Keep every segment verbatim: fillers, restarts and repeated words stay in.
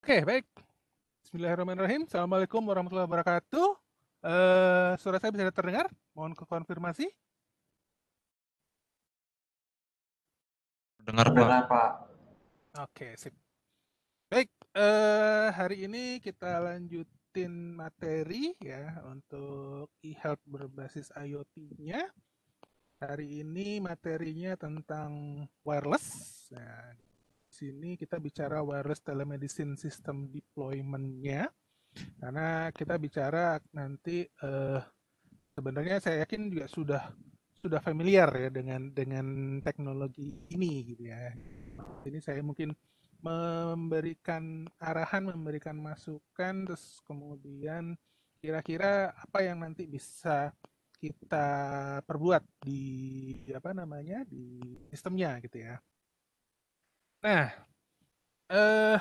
Oke, baik. Bismillahirrahmanirrahim. Assalamualaikum warahmatullahi wabarakatuh. Eh, suara saya bisa terdengar? Mohon konfirmasi. Dengar Pak. Mendengar Pak. Oke, sip. Baik, eh, hari ini kita lanjutin materi ya untuk e-health berbasis IoT-nya. Hari ini materinya tentang wireless. Nah, di sini kita bicara wireless telemedicine system deployment-nya. Karena kita bicara nanti eh, sebenarnya saya yakin juga sudah sudah familiar ya dengan dengan teknologi ini gitu ya. Ini saya mungkin memberikan arahan, memberikan masukan, terus kemudian kira-kira apa yang nanti bisa kita perbuat di apa namanya di sistemnya gitu ya. Nah, eh,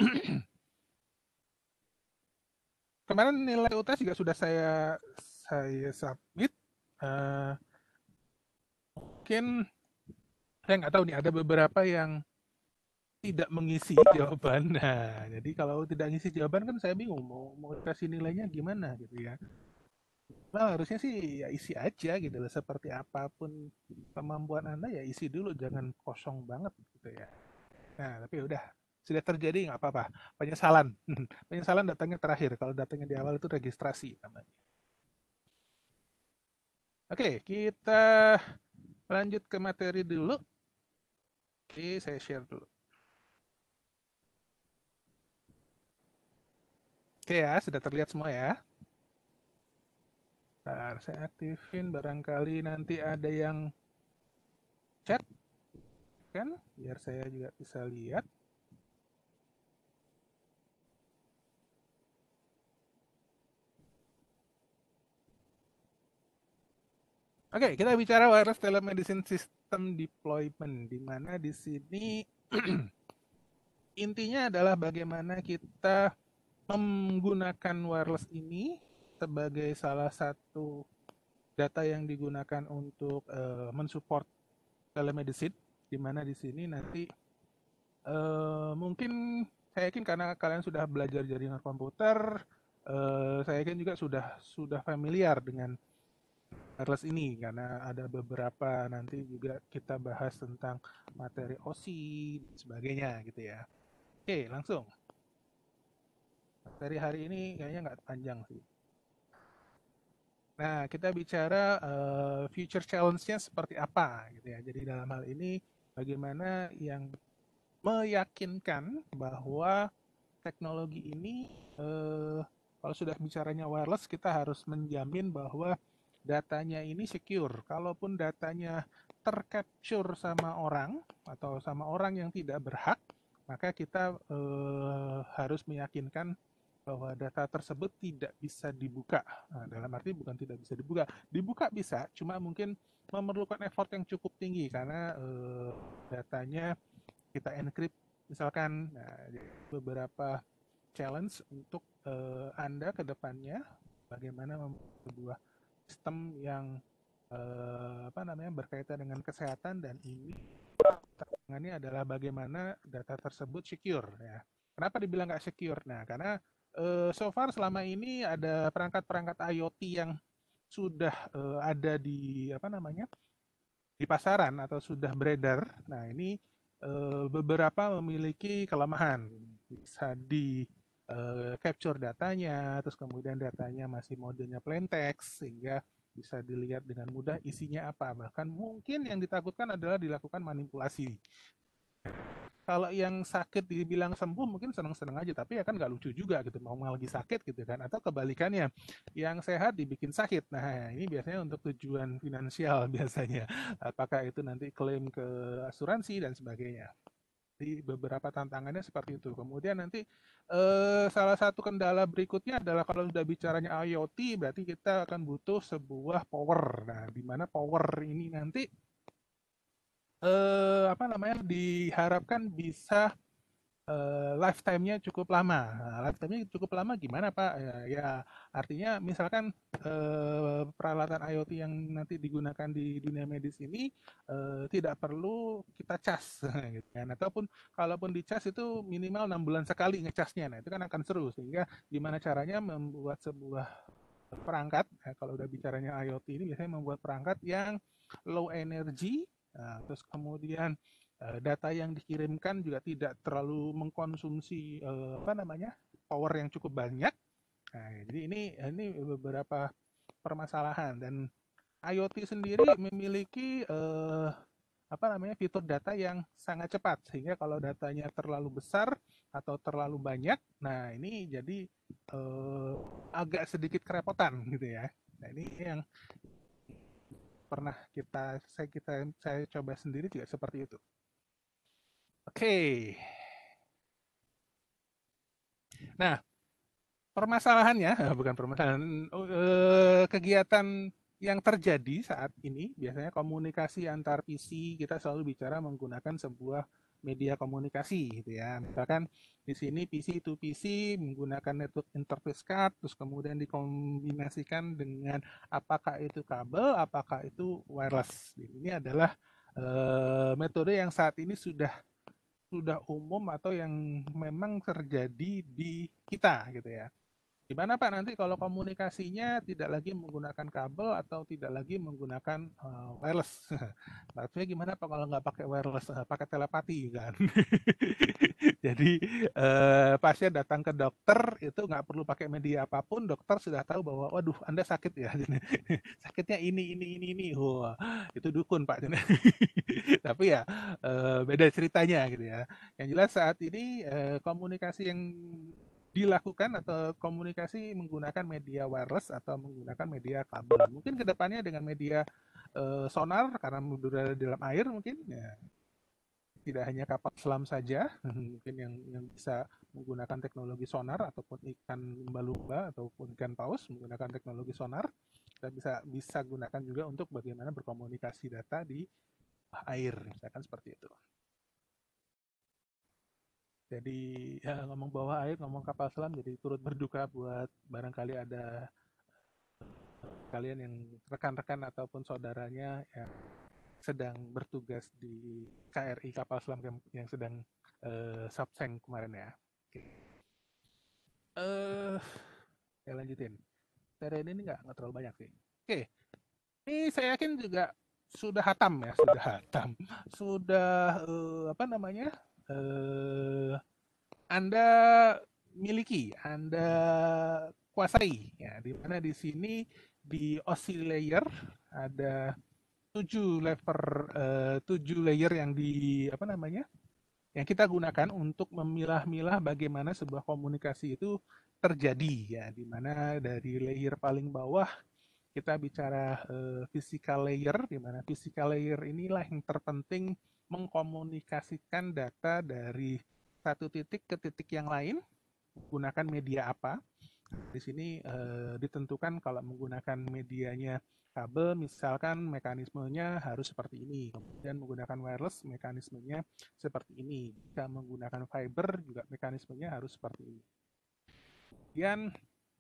kemarin nilai U T S juga sudah saya saya submit. Eh, mungkin saya nggak tahu nih ada beberapa yang tidak mengisi jawaban. Nah, jadi kalau tidak ngisi jawaban kan saya bingung mau mau kasih nilainya gimana gitu ya. Nah, harusnya sih ya isi aja gitu loh. Seperti apapun kemampuan Anda ya isi dulu, jangan kosong banget gitu ya. Nah, tapi udah sudah terjadi nggak apa-apa. Penyesalan, penyesalan datangnya terakhir. Kalau datangnya di awal itu registrasi namanya. Oke, kita lanjut ke materi dulu. Oke, saya share dulu. Oke ya, sudah terlihat semua ya. Bentar, saya aktifin barangkali nanti ada yang chat kan, biar saya juga bisa lihat. Oke, kita bicara wireless telemedicine system deployment, di mana di sini intinya adalah bagaimana kita menggunakan wireless ini sebagai salah satu data yang digunakan untuk uh, mensupport telemedicine, di mana di sini nanti uh, mungkin saya yakin karena kalian sudah belajar jaringan komputer, uh, saya yakin juga sudah sudah familiar dengan wireless ini karena ada beberapa nanti juga kita bahas tentang materi O S I dan sebagainya gitu ya. Oke, langsung. Materi hari ini kayaknya nggak panjang sih. Nah, kita bicara uh, future challenge-nya seperti apa gitu ya. Jadi dalam hal ini bagaimana yang meyakinkan bahwa teknologi ini uh, kalau sudah bicaranya wireless kita harus menjamin bahwa datanya ini secure. Kalaupun datanya tercapture sama orang atau sama orang yang tidak berhak, maka kita uh, harus meyakinkan bahwa data tersebut tidak bisa dibuka. Nah, dalam arti bukan tidak bisa dibuka, dibuka bisa, cuma mungkin memerlukan effort yang cukup tinggi karena eh, datanya kita encrypt misalkan. Nah, beberapa challenge untuk eh, Anda ke depannya bagaimana membuat sebuah sistem yang eh, apa namanya berkaitan dengan kesehatan, dan ini tantangannya adalah bagaimana data tersebut secure ya. Kenapa dibilang nggak secure? Nah, karena uh, so far selama ini ada perangkat-perangkat IoT yang sudah uh, ada di apa namanya di pasaran atau sudah beredar. Nah, ini uh, beberapa memiliki kelemahan, bisa di uh, capture datanya, terus kemudian datanya masih modenya plain text sehingga bisa dilihat dengan mudah isinya apa. Bahkan mungkin yang ditakutkan adalah dilakukan manipulasi. Kalau yang sakit dibilang sembuh mungkin seneng-seneng aja, tapi ya kan nggak lucu juga gitu, mau lagi sakit gitu kan, atau kebalikannya yang sehat dibikin sakit. Nah, ini biasanya untuk tujuan finansial biasanya, apakah itu nanti klaim ke asuransi dan sebagainya. Di beberapa tantangannya seperti itu. Kemudian nanti eh, salah satu kendala berikutnya adalah kalau sudah bicaranya IoT berarti kita akan butuh sebuah power. Nah, di mana power ini nanti eh, apa namanya diharapkan bisa uh, lifetime-nya cukup lama. Nah, lifetime-nya cukup lama gimana Pak? Ya, ya artinya misalkan uh, peralatan IoT yang nanti digunakan di dunia medis ini uh, tidak perlu kita cas, gitu kan? Ataupun kalaupun dicas itu minimal enam bulan sekali ngecasnya. Nah itu kan akan seru. Sehingga gimana caranya membuat sebuah perangkat, ya, kalau udah bicaranya IoT ini biasanya membuat perangkat yang low energy, nah, terus kemudian uh, data yang dikirimkan juga tidak terlalu mengkonsumsi uh, apa namanya power yang cukup banyak. Nah, jadi ini ini beberapa permasalahan dan IoT sendiri memiliki uh, apa namanya fitur data yang sangat cepat sehingga kalau datanya terlalu besar atau terlalu banyak, nah ini jadi eh, agak sedikit kerepotan gitu ya. Nah ini yang pernah kita saya kita saya coba sendiri juga seperti itu. Oke, nah permasalahannya bukan permasalahan eh, kegiatan yang terjadi saat ini biasanya komunikasi antar P C kita selalu bicara menggunakan sebuah media komunikasi gitu ya. Misalkan di sini P C to P C menggunakan network interface card terus kemudian dikombinasikan dengan apakah itu kabel, apakah itu wireless. Ini adalah eh, metode yang saat ini sudah sudah umum atau yang memang terjadi di kita gitu ya. Gimana Pak nanti kalau komunikasinya tidak lagi menggunakan kabel atau tidak lagi menggunakan uh, wireless? Maksudnya gimana Pak kalau nggak pakai wireless, uh, pakai telepati kan? Jadi uh, pasien datang ke dokter itu nggak perlu pakai media apapun, dokter sudah tahu bahwa, waduh Anda sakit ya, sakitnya ini ini ini ini, wah itu dukun Pak. Tapi ya uh, beda ceritanya gitu ya. Yang jelas saat ini uh, komunikasi yang dilakukan atau komunikasi menggunakan media wireless atau menggunakan media kabel. Mungkin kedepannya dengan media uh, sonar karena berada di dalam air mungkin ya, tidak hanya kapal selam saja mungkin yang yang bisa menggunakan teknologi sonar ataupun ikan lumba-lumba ataupun ikan paus menggunakan teknologi sonar kita bisa bisa gunakan juga untuk bagaimana berkomunikasi data di air misalkan seperti itu. Jadi ya ngomong bawah air, ngomong kapal selam, jadi turut berduka buat barangkali ada kalian yang rekan-rekan ataupun saudaranya yang sedang bertugas di K R I kapal selam yang sedang uh, subseng kemarin ya. Oke. Uh, saya lanjutin. Seri ini nggak nggak terlalu banyak sih. Oke, ini saya yakin juga sudah hatam ya, sudah hatam, sudah uh, apa namanya? Uh, Anda miliki, Anda kuasai ya, di mana di sini di O S I layer ada tujuh level uh, tujuh layer yang di apa namanya? Yang kita gunakan untuk memilah-milah bagaimana sebuah komunikasi itu terjadi ya, di mana dari layer paling bawah kita bicara uh, physical layer, di mana physical layer inilah yang terpenting mengkomunikasikan data dari satu titik ke titik yang lain menggunakan media apa. Di sini uh, ditentukan kalau menggunakan medianya kabel, misalkan mekanismenya harus seperti ini. Kemudian menggunakan wireless, mekanismenya seperti ini. Jika menggunakan fiber, juga mekanismenya harus seperti ini. Kemudian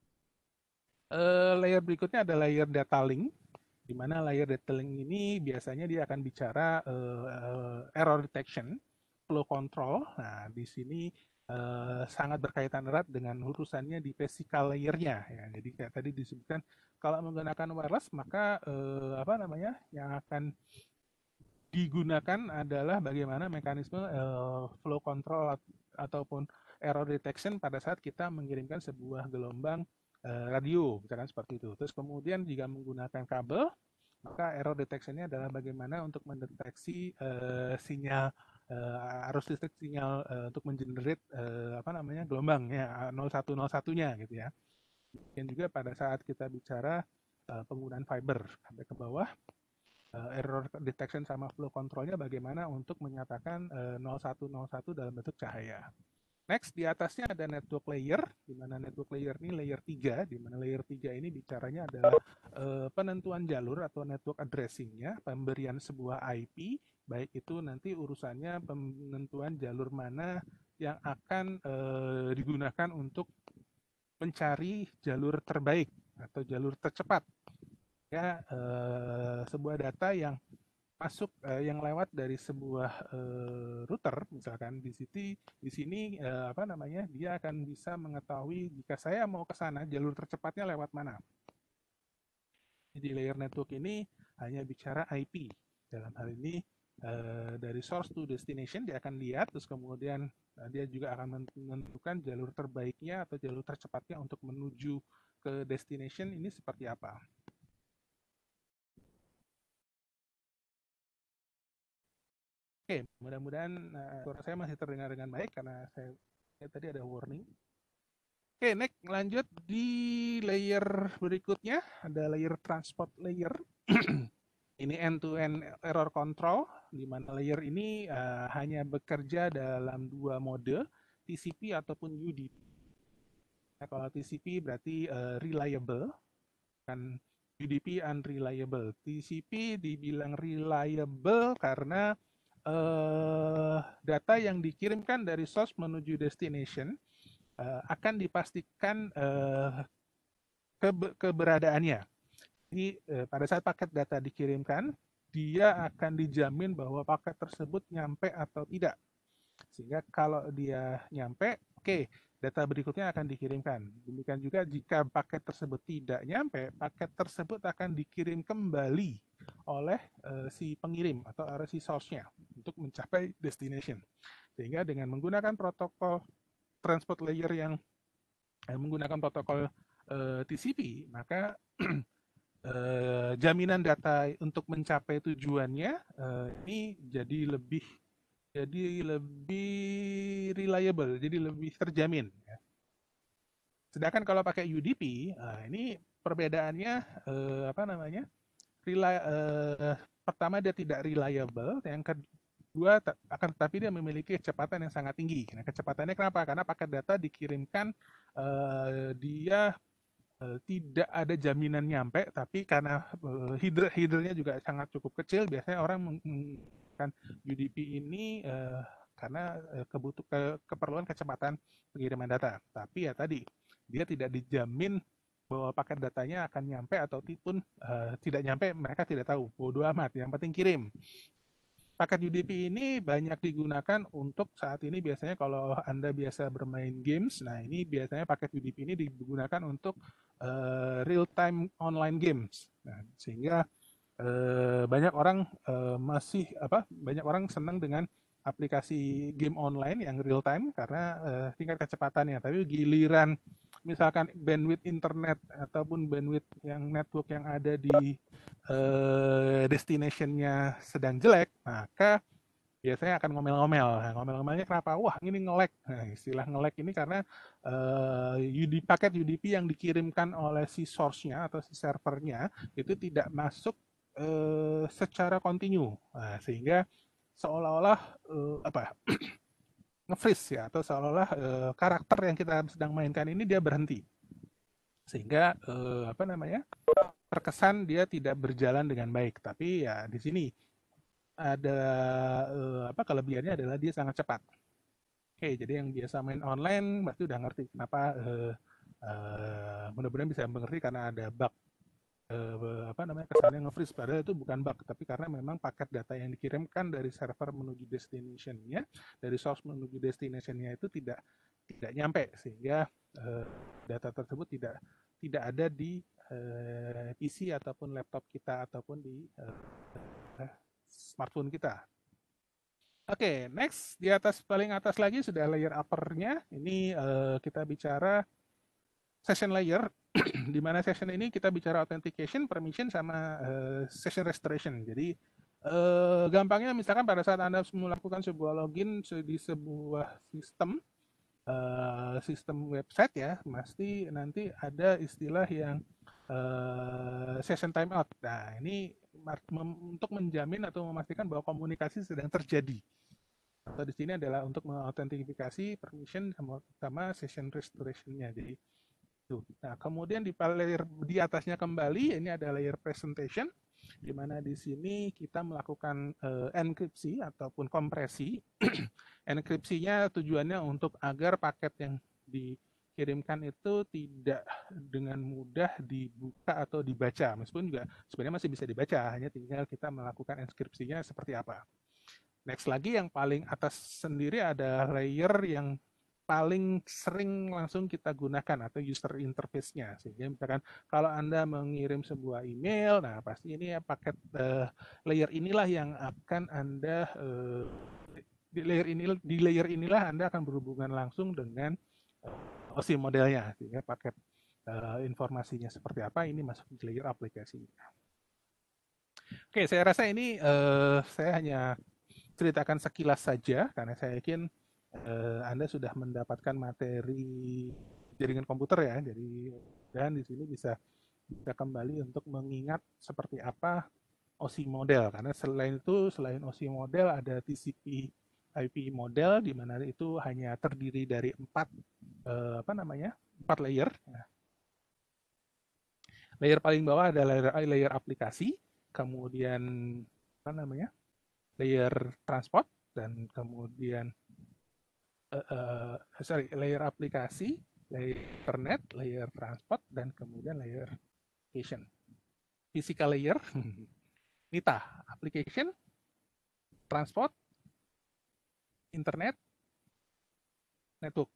uh, layer berikutnya ada layer data link, di mana layer data link ini biasanya dia akan bicara uh, uh, error detection, flow control. Nah, di sini uh, sangat berkaitan erat dengan urusannya di physical layer-nya. Ya. Jadi kayak tadi disebutkan, kalau menggunakan wireless, maka uh, apa namanya yang akan digunakan adalah bagaimana mekanisme uh, flow control ataupun error detection pada saat kita mengirimkan sebuah gelombang uh, radio, misalkan seperti itu. Terus kemudian jika menggunakan kabel, maka error detection-nya adalah bagaimana untuk mendeteksi uh, sinyal uh, arus listrik sinyal uh, untuk mengenerate uh, apa namanya gelombang ya nol satu nol satu-nya gitu ya. Dan juga pada saat kita bicara uh, penggunaan fiber sampai ke bawah uh, error detection sama flow control-nya bagaimana untuk menyatakan uh, nol satu nol satu dalam bentuk cahaya. Next, di atasnya ada network layer, di mana network layer ini layer tiga, di mana layer tiga ini bicaranya adalah uh, penentuan jalur atau network addressing-nya, pemberian sebuah I P, baik itu nanti urusannya penentuan jalur mana yang akan uh, digunakan untuk mencari jalur terbaik atau jalur tercepat. Ya, uh, sebuah data yang masuk uh, yang lewat dari sebuah uh, router misalkan di sini di sini uh, apa namanya dia akan bisa mengetahui jika saya mau ke sana jalur tercepatnya lewat mana. Di layer network ini hanya bicara I P. Dalam hal ini uh, dari source to destination dia akan lihat, terus kemudian uh, dia juga akan menentukan jalur terbaiknya atau jalur tercepatnya untuk menuju ke destination ini seperti apa. Oke, mudah-mudahan uh, suara saya masih terdengar dengan baik karena saya ya, tadi ada warning. Oke, next lanjut di layer berikutnya ada layer transport layer. Ini end-to-end error control, di mana layer ini uh, hanya bekerja dalam dua mode, T C P ataupun U D P. Nah, kalau T C P berarti uh, reliable, kan U D P unreliable. T C P dibilang reliable karena uh, data yang dikirimkan dari source menuju destination uh, akan dipastikan uh, ke keberadaannya. Jadi uh, pada saat paket data dikirimkan, dia akan dijamin bahwa paket tersebut nyampe atau tidak. Sehingga kalau dia nyampe, oke, okay, data berikutnya akan dikirimkan. Demikian juga jika paket tersebut tidak nyampe, paket tersebut akan dikirim kembali oleh uh, si pengirim atau oleh si source-nya untuk mencapai destination. Sehingga dengan menggunakan protokol transport layer yang eh, menggunakan protokol uh, T C P, maka uh, jaminan data untuk mencapai tujuannya uh, ini jadi lebih jadi lebih reliable, jadi lebih terjamin. Ya. Sedangkan kalau pakai U D P, nah ini perbedaannya eh, apa namanya? Reli eh, pertama dia tidak reliable, yang kedua akan tetapi dia memiliki kecepatan yang sangat tinggi. Nah, kecepatannya kenapa? Karena paket data dikirimkan eh, dia eh, tidak ada jaminan nyampe, tapi karena eh, hidr hidrnya juga sangat cukup kecil, biasanya orang menggunakan U D P ini eh, karena eh, kebutuh ke, keperluan kecepatan pengiriman data. Tapi ya tadi dia tidak dijamin bahwa paket datanya akan nyampe ataupun uh, tidak nyampe, mereka tidak tahu. Bodoh amat, yang penting kirim. Paket U D P ini banyak digunakan untuk saat ini biasanya kalau Anda biasa bermain games, nah ini biasanya paket U D P ini digunakan untuk uh, real-time online games. Nah, sehingga uh, banyak orang uh, masih apa? Banyak orang senang dengan aplikasi game online yang real time karena uh, tingkat kecepatannya. Tapi giliran misalkan bandwidth internet ataupun bandwidth yang network yang ada di uh, destination-nya sedang jelek, maka biasanya akan ngomel-ngomel. Nah, ngomel-ngomelnya kenapa? Wah, ini nge-lag. Nah, istilah nge-lag ini karena uh, U D, paket U D P yang dikirimkan oleh si source-nya atau si servernya itu tidak masuk uh, secara kontinu. Nah, sehingga seolah-olah uh, apa nge-freeze ya atau seolah-olah uh, karakter yang kita sedang mainkan ini dia berhenti sehingga uh, apa namanya terkesan dia tidak berjalan dengan baik. Tapi ya di sini ada uh, apa kelebihannya adalah dia sangat cepat. Oke, jadi yang biasa main online pasti udah ngerti kenapa uh, uh, mudah-mudahan bisa mengerti karena ada bug uh, apa namanya kesannya nge-freeze, padahal itu bukan bug tapi karena memang paket data yang dikirimkan dari server menuju destination-nya, dari source menuju destination-nya itu tidak tidak nyampe sehingga uh, data tersebut tidak tidak ada di uh, P C ataupun laptop kita ataupun di uh, smartphone kita. Oke, okay, next di atas paling atas lagi sudah layer uppernya. Ini uh, kita bicara session layer, di mana session ini kita bicara authentication, permission, sama uh, session restoration. Jadi uh, gampangnya misalkan pada saat Anda melakukan sebuah login di sebuah sistem, uh, sistem website ya, pasti nanti ada istilah yang uh, session timeout. Nah, ini untuk menjamin atau memastikan bahwa komunikasi sedang terjadi. Atau di sini adalah untuk mengautentikasi permission sama, sama session restoration-nya. Jadi tuh. Nah, kemudian di layer di atasnya kembali ini ada layer presentation di mana di sini kita melakukan uh, enkripsi ataupun kompresi Enkripsinya tujuannya untuk agar paket yang dikirimkan itu tidak dengan mudah dibuka atau dibaca, meskipun juga sebenarnya masih bisa dibaca, hanya tinggal kita melakukan enkripsinya seperti apa. Next lagi yang paling atas sendiri ada layer yang paling sering langsung kita gunakan atau user interface-nya. Sehingga misalkan kalau Anda mengirim sebuah email, nah pasti ini ya paket uh, layer inilah yang akan Anda uh, di layer ini di layer inilah Anda akan berhubungan langsung dengan uh, O S I modelnya. Sehingga paket uh, informasinya seperti apa ini masuk di layer aplikasinya. Oke, saya rasa ini uh, saya hanya ceritakan sekilas saja karena saya yakin uh, Anda sudah mendapatkan materi jaringan komputer ya, jadi dan di sini bisa bisa kembali untuk mengingat seperti apa O S I model karena selain itu selain O S I model ada T C P I P model di mana itu hanya terdiri dari empat uh, apa namanya empat layer. Nah, layer paling bawah adalah layer, layer aplikasi, kemudian apa namanya layer transport dan kemudian uh, uh, sorry layer aplikasi, layer internet, layer transport dan kemudian layer application. Physical layer, Nita, application, transport, internet, network.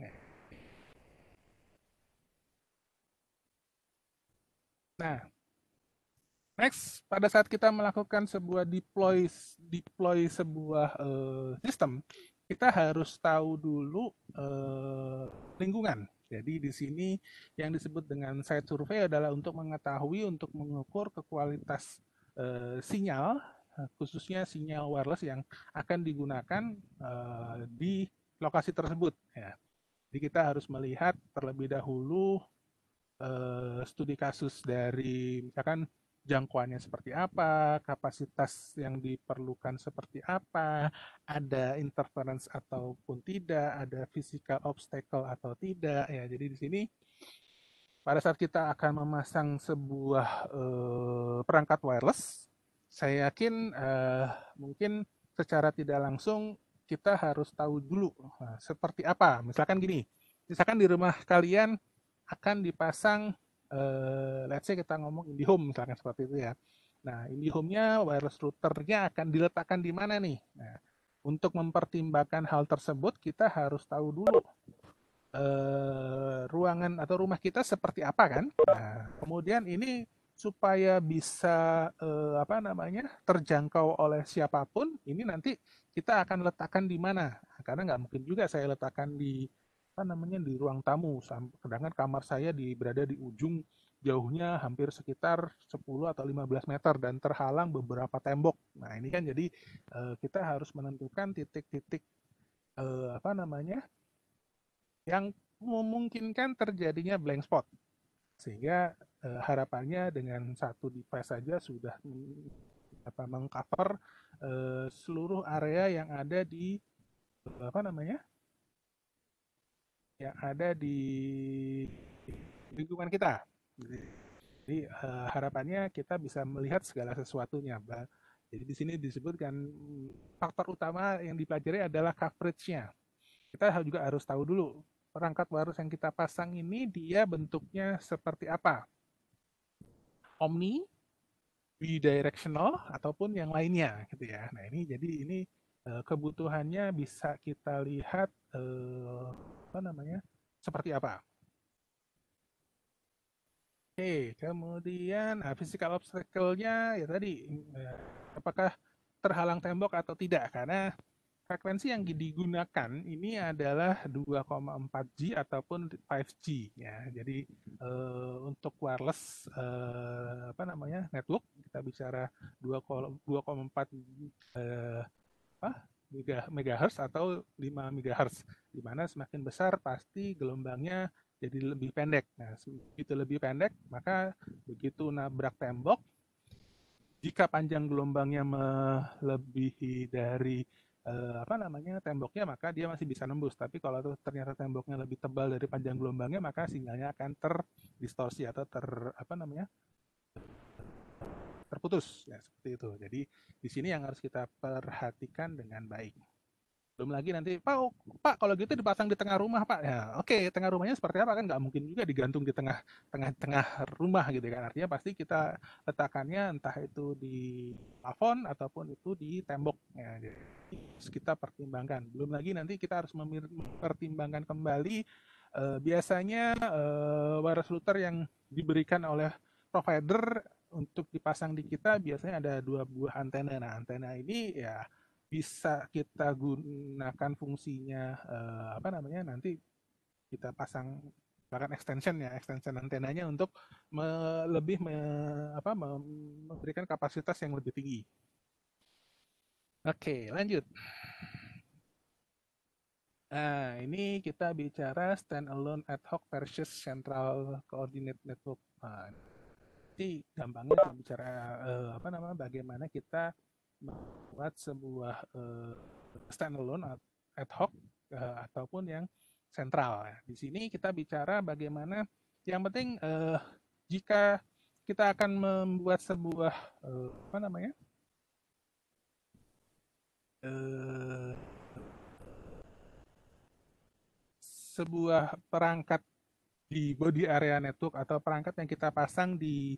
Nah, next pada saat kita melakukan sebuah deploy deploy sebuah uh, sistem, kita harus tahu dulu uh, lingkungan. Jadi di sini yang disebut dengan site survey adalah untuk mengetahui, untuk mengukur kualitas uh, sinyal, khususnya sinyal wireless yang akan digunakan uh, di lokasi tersebut. Ya. Jadi kita harus melihat terlebih dahulu uh, studi kasus dari misalkan jangkauannya seperti apa, kapasitas yang diperlukan seperti apa, ada interference ataupun tidak, ada physical obstacle atau tidak. Ya, jadi di sini pada saat kita akan memasang sebuah uh, perangkat wireless, saya yakin uh, mungkin secara tidak langsung kita harus tahu dulu uh, seperti apa. Misalkan gini, misalkan di rumah kalian akan dipasang, uh, let's say kita ngomong IndiHome misalkan seperti itu ya. Nah, IndiHome-nya wireless routernya akan diletakkan di mana nih? Nah, untuk mempertimbangkan hal tersebut kita harus tahu dulu Uh, ruangan atau rumah kita seperti apa kan. Nah, kemudian ini supaya bisa uh, apa namanya terjangkau oleh siapapun, ini nanti kita akan letakkan di mana. Nah, karena nggak mungkin juga saya letakkan di apa namanya di ruang tamu, sedangkan kamar saya di berada di ujung jauhnya hampir sekitar sepuluh atau lima belas meter dan terhalang beberapa tembok. Nah, ini kan jadi uh, kita harus menentukan titik-titik uh, apa namanya yang memungkinkan terjadinya blank spot. Sehingga eh, harapannya dengan satu device saja sudah apa, mengcover eh, seluruh area yang ada di apa namanya yang ada di lingkungan kita. Jadi eh, harapannya kita bisa melihat segala sesuatunya. Jadi di sini disebutkan faktor utama yang dipelajari adalah coverage-nya. Kita juga harus tahu dulu perangkat wireless yang kita pasang ini dia bentuknya seperti apa. Omni, bidirectional ataupun yang lainnya gitu ya. Nah, ini jadi ini uh, kebutuhannya bisa kita lihat uh, apa namanya? Seperti apa. Oke, kemudian nah, physical obstacle-nya ya tadi uh, apakah terhalang tembok atau tidak karena frekuensi yang digunakan ini adalah dua koma empat G ataupun lima G ya. Jadi uh, untuk wireless uh, apa namanya network kita bicara dua koma empat uh, apa megahertz atau lima megahertz. Di mana semakin besar pasti gelombangnya jadi lebih pendek. Nah, begitu lebih pendek maka begitu nabrak tembok jika panjang gelombangnya melebihi dari eh, apa namanya temboknya maka dia masih bisa nembus. Tapi kalau ternyata temboknya lebih tebal dari panjang gelombangnya maka sinyalnya akan terdistorsi atau ter apa namanya terputus ya seperti itu. Jadi di sini yang harus kita perhatikan dengan baik. Belum lagi nanti, Pak, oh, Pak kalau gitu dipasang di tengah rumah, Pak. Ya, oke, okay, tengah rumahnya seperti apa kan nggak mungkin juga digantung di tengah tengah tengah rumah gitu kan. Artinya pasti kita letakkannya entah itu di plafon ataupun itu di tembok. Ya, jadi kita pertimbangkan. Belum lagi nanti kita harus mempertimbangkan kembali eh, biasanya eh, wireless router yang diberikan oleh provider untuk dipasang di kita biasanya ada dua buah antena. Nah, antena ini ya bisa kita gunakan fungsinya eh, apa namanya nanti kita pasang bahkan extension ya extension antenanya untuk me, lebih me, apa, memberikan kapasitas yang lebih tinggi. Oke, lanjut. Nah, ini kita bicara standalone ad hoc versus central coordinate network. Nah, jadi gampangnya kita bicara eh, apa namanya bagaimana kita membuat sebuah uh, standalone ad hoc uh, ataupun yang sentral. Di sini kita bicara bagaimana yang penting uh, jika kita akan membuat sebuah uh, apa namanya uh, sebuah perangkat di body area network atau perangkat yang kita pasang di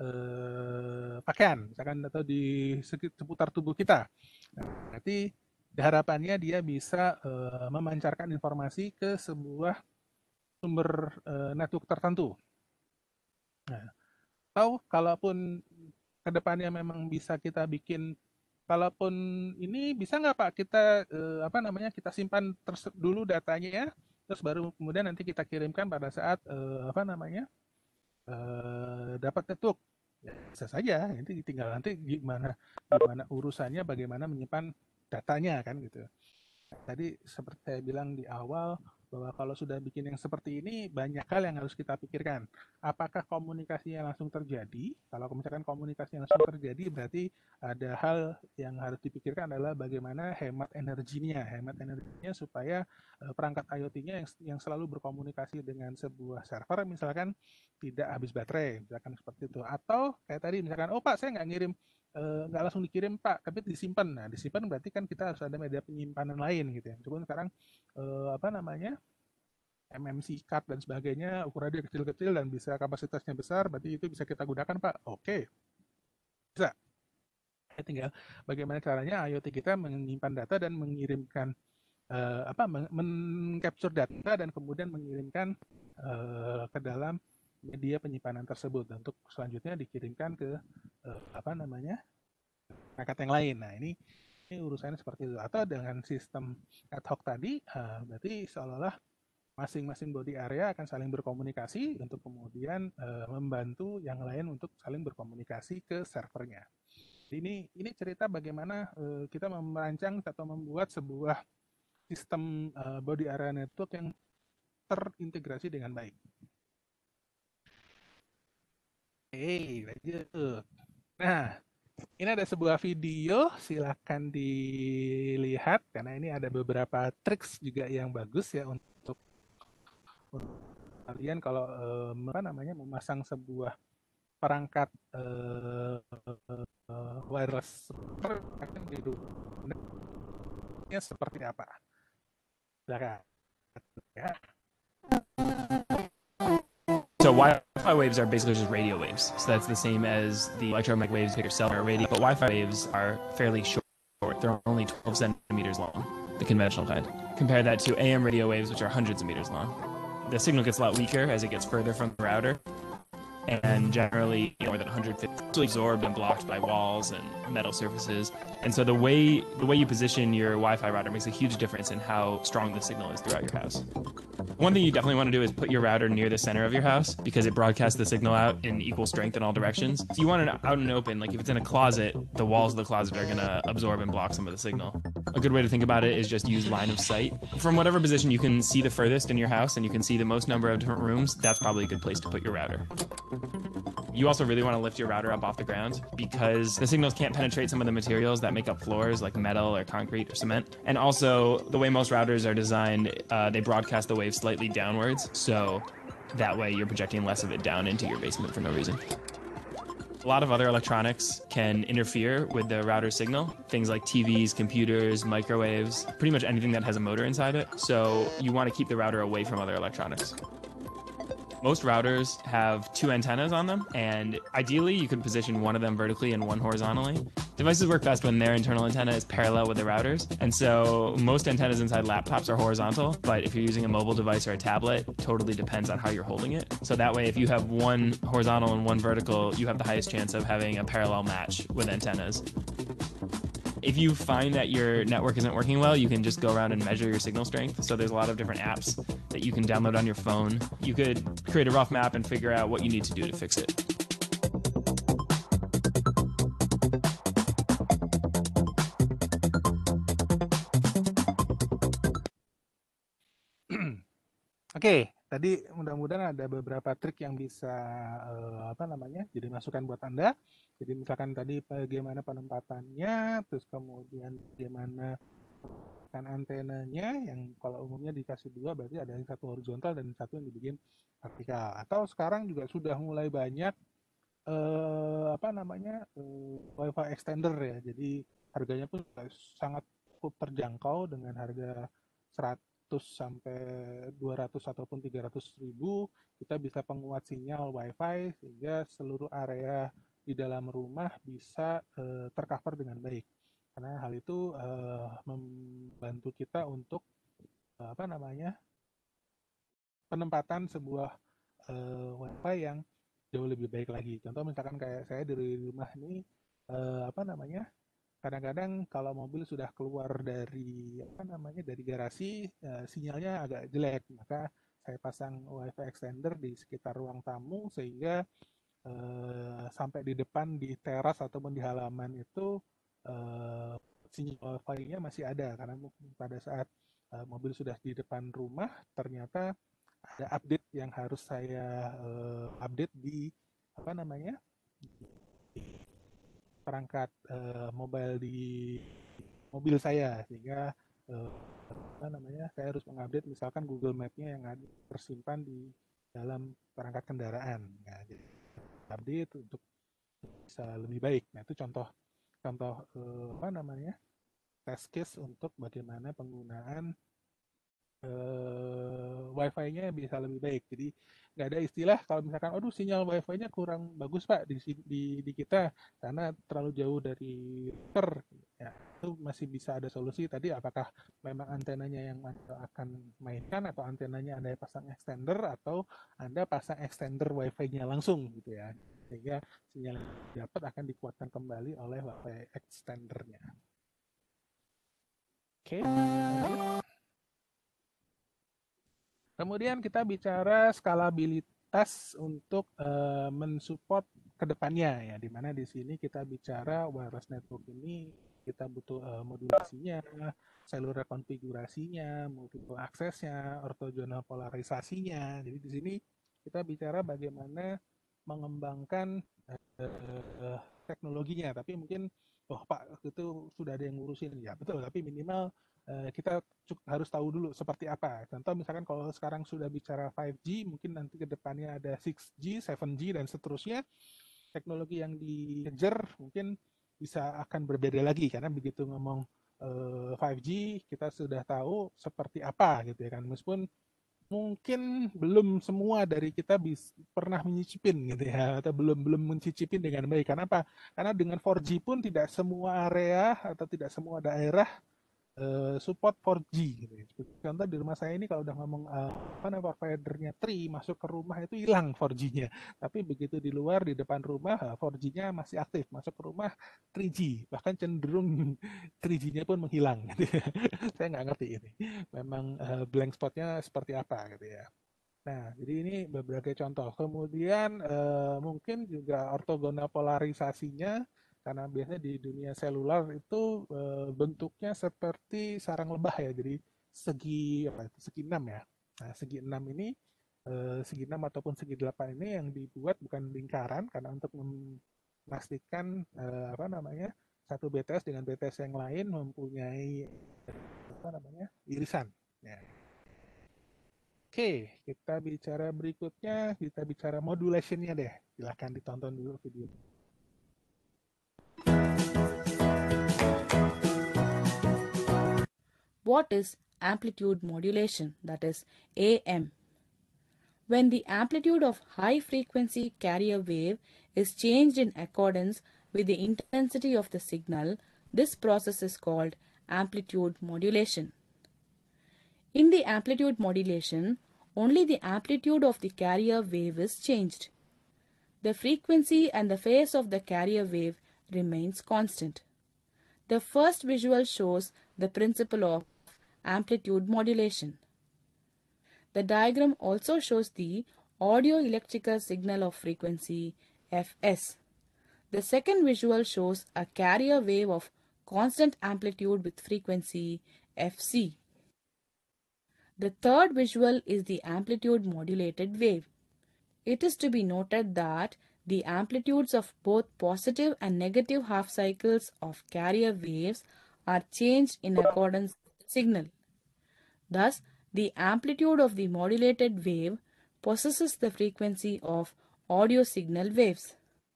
uh, pakaian, misalkan atau di seputar tubuh kita. Nah, nanti harapannya dia bisa uh, memancarkan informasi ke sebuah sumber uh, network tertentu. Nah, atau kalaupun kedepannya memang bisa kita bikin, kalaupun ini bisa nggak Pak kita uh, apa namanya kita simpan terus dulu datanya ya, terus baru kemudian nanti kita kirimkan pada saat uh, apa namanya uh, dapat network. Ya, bisa saja, nanti tinggal nanti gimana gimana urusannya, bagaimana menyimpan datanya kan gitu. Tadi seperti saya bilang di awal bahwa kalau sudah bikin yang seperti ini banyak hal yang harus kita pikirkan. Apakah komunikasinya langsung terjadi? Kalau misalkan komunikasinya langsung terjadi berarti ada hal yang harus dipikirkan adalah bagaimana hemat energinya, hemat energinya supaya perangkat IoT-nya yang, yang selalu berkomunikasi dengan sebuah server misalkan tidak habis baterai, misalkan seperti itu. Atau kayak tadi misalkan, oh Pak saya nggak ngirim nggak uh, langsung dikirim Pak, tapi disimpan. Nah, disimpan berarti kan kita harus ada media penyimpanan lain gitu ya. Cuman sekarang uh, apa namanya M M C card dan sebagainya ukurannya kecil-kecil dan bisa kapasitasnya besar, berarti itu bisa kita gunakan Pak. Oke, bisa. Ya, tinggal bagaimana caranya IoT kita menyimpan data dan mengirimkan uh, apa men-capture data dan kemudian mengirimkan uh, ke dalam media penyimpanan tersebut untuk selanjutnya dikirimkan ke uh, apa namanya perangkat yang lain. Nah ini ini urusannya seperti itu. Atau dengan sistem ad hoc tadi, uh, berarti seolah-olah masing-masing body area akan saling berkomunikasi untuk kemudian uh, membantu yang lain untuk saling berkomunikasi ke servernya. Ini ini cerita bagaimana uh, kita merancang atau membuat sebuah sistem uh, body area network yang terintegrasi dengan baik. Oke, lanjut. Nah, ini ada sebuah video, silahkan dilihat karena ini ada beberapa triks juga yang bagus ya untuk, untuk kalian kalau eh, apa namanya memasang sebuah perangkat eh, eh, wireless akan hidupnya seperti apa. Silakan. Ya. So Wi-Fi waves are basically just radio waves. So that's the same as the electromagnetic waves hit your cell or radio. But Wi-Fi waves are fairly short. They're only twelve centimeters long, the conventional kind. Compare that to A M radio waves, which are hundreds of meters long. The signal gets a lot weaker as it gets further from the router. And generally more than one hundred fifty absorbed and blocked by walls and metal surfaces. And so the way the way you position your Wi-Fi router makes a huge difference in how strong the signal is throughout your house. One thing you definitely want to do is put your router near the center of your house because it broadcasts the signal out in equal strength in all directions. So you want it out and open, like if it's in a closet, the walls of the closet are going to absorb and block some of the signal. A good way to think about it is just use line of sight. From whatever position you can see the furthest in your house and you can see the most number of different rooms, that's probably a good place to put your router. You also really want to lift your router up off the ground because the signals can't penetrate some of the materials that make up floors like metal or concrete or cement. And also, the way most routers are designed, uh, they broadcast the wave slightly downwards, so that way you're projecting less of it down into your basement for no reason. A lot of other electronics can interfere with the router signal. Things like T Vs, computers, microwaves, pretty much anything that has a motor inside it. So you want to keep the router away from other electronics. Most routers have two antennas on them, and ideally you could position one of them vertically and one horizontally. Devices work best when their internal antenna is parallel with the routers, and so most antennas inside laptops are horizontal, but if you're using a mobile device or a tablet, totally depends on how you're holding it. So that way, if you have one horizontal and one vertical, you have the highest chance of having a parallel match with antennas. If you find that your network isn't working well, you can just go around and measure your signal strength. So there's a lot of different apps that you can download on your phone. You could create a rough map and figure out what you need to do to fix it. Oke, tadi mudah-mudahan ada beberapa trik yang bisa uh, apa namanya jadi masukan buat Anda. Jadi misalkan tadi bagaimana penempatannya, terus kemudian bagaimana kan antenanya yang kalau umumnya dikasih dua berarti ada yang satu horizontal dan satu yang dibikin vertikal. Atau sekarang juga sudah mulai banyak eh, apa namanya eh, Wi-Fi extender ya. Jadi harganya pun sangat cukup terjangkau dengan harga seratus sampai dua ratus ataupun tiga ratus ribu kita bisa penguat sinyal Wi-Fi sehingga seluruh area di dalam rumah bisa eh, tercover dengan baik. Karena hal itu uh, membantu kita untuk uh, apa namanya penempatan sebuah uh, Wi-Fi yang jauh lebih baik lagi. Contoh misalkan kayak saya dari rumah ini uh, apa namanya kadang-kadang kalau mobil sudah keluar dari apa namanya dari garasi uh, sinyalnya agak jelek, maka saya pasang Wi-Fi extender di sekitar ruang tamu sehingga uh, sampai di depan di teras ataupun di halaman itu Uh, sinyal Wi-Fi-nya masih ada karena pada saat uh, mobil sudah di depan rumah ternyata ada update yang harus saya uh, update di apa namanya di perangkat uh, mobile di mobil saya sehingga uh, apa namanya saya harus mengupdate misalkan Google Map-nya yang ada tersimpan di dalam perangkat kendaraan. Nah, jadi update untuk bisa lebih baik. Nah itu contoh contoh eh, apa namanya test case untuk bagaimana penggunaan eh, Wi-Fi-nya bisa lebih baik. Jadi nggak ada istilah kalau misalkan, aduh sinyal Wi-Fi-nya kurang bagus Pak di, di di kita karena terlalu jauh dari router. Ya, itu masih bisa ada solusi. Tadi apakah memang antenanya yang Anda akan mainkan atau antenanya Anda pasang extender atau Anda pasang extender Wi-Fi-nya langsung gitu ya. Sehingga sinyal yang dapat akan dikuatkan kembali oleh Wi-Fi extendernya. Oke. Kemudian kita bicara skalabilitas untuk uh, mensupport kedepannya ya, di mana di sini kita bicara wireless network ini kita butuh uh, modulasinya, cellular konfigurasinya, multiple aksesnya, orthogonal polarisasinya. Jadi di sini kita bicara bagaimana mengembangkan uh, teknologinya, tapi mungkin oh Pak itu sudah ada yang ngurusin ya betul, tapi minimal uh, kita harus tahu dulu seperti apa. Contoh misalkan kalau sekarang sudah bicara lima G, mungkin nanti ke depannya ada enam G, tujuh G dan seterusnya. Teknologi yang dikejar mungkin bisa akan berbeda lagi karena begitu ngomong uh, lima G kita sudah tahu seperti apa gitu ya kan. Meskipun mungkin belum semua dari kita bis, pernah menyicipin gitu ya atau belum belum mencicipin dengan baik. Kenapa? Karena dengan empat G pun tidak semua area atau tidak semua daerah uh, support empat G gitu ya. Contoh di rumah saya ini kalau udah ngomong uh, apa namanya providernya tiga masuk ke rumah itu hilang empat G-nya. Tapi begitu di luar di depan rumah empat G-nya masih aktif, masuk ke rumah tiga G, bahkan cenderung tiga G-nya pun menghilang gitu ya. Saya nggak ngerti ini. Memang uh, blank spot-nya seperti apa gitu ya. Nah, jadi ini beberapa contoh. Kemudian uh, mungkin juga ortogonal polarisasinya karena biasanya di dunia seluler itu e, bentuknya seperti sarang lebah ya, jadi segi apa itu segi enam ya. Nah segi enam ini e, segi enam ataupun segi delapan ini yang dibuat bukan lingkaran karena untuk memastikan e, apa namanya satu B T S dengan B T S yang lain mempunyai apa namanya irisan. Ya. Oke, kita bicara berikutnya, kita bicara modulationnya deh. Silahkan ditonton dulu video. what is amplitude modulation, that is A M. When the amplitude of high frequency carrier wave is changed in accordance with the intensity of the signal, this process is called amplitude modulation. In the amplitude modulation, only the amplitude of the carrier wave is changed. The frequency and the phase of the carrier wave remains constant. The first visual shows the principle of amplitude modulation. The diagram also shows the audio-electrical signal of frequency F S. The second visual shows a carrier wave of constant amplitude with frequency F C. The third visual is the amplitude modulated wave. It is to be noted that the amplitudes of both positive and negative half cycles of carrier waves are changed in accordance with the signal. Thus, the amplitude of the modulated wave possesses the frequency of audio signal waves.